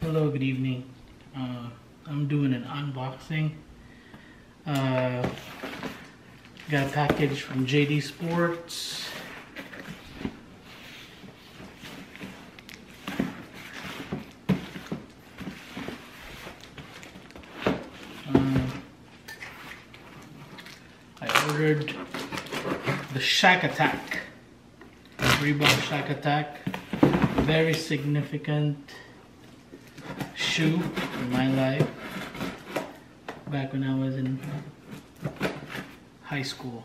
Hello, good evening. I'm doing an unboxing. Got a package from JD Sports. I ordered the Shaq Attack. REEBOK SHAQ ATTAQ. Very significant shoe in my life back when I was in high school.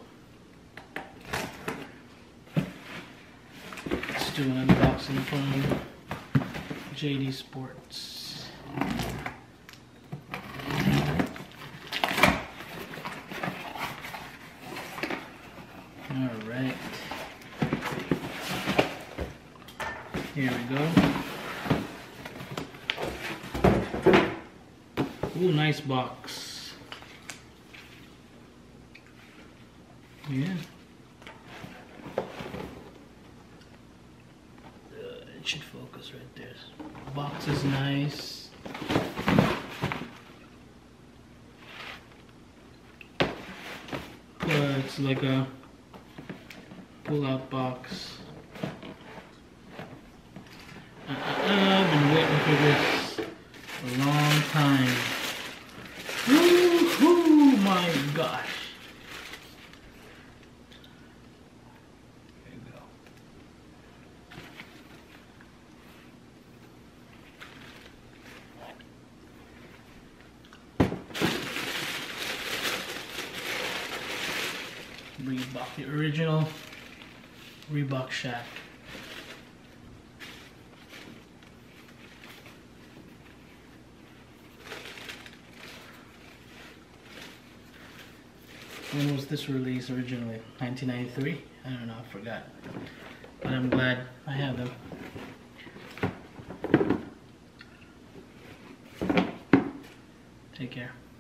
Let's do an unboxing from JD Sports. Alright. Here we go. Ooh, nice box. Yeah. It should focus right there. Box is nice. It's like a pull-out box. I've been waiting for this a long time. Woo-hoo, my gosh. There you go. Reebok, the original REEBOK SHAQ. When was this released originally? 1993? I don't know, I forgot. But I'm glad I have them. Take care.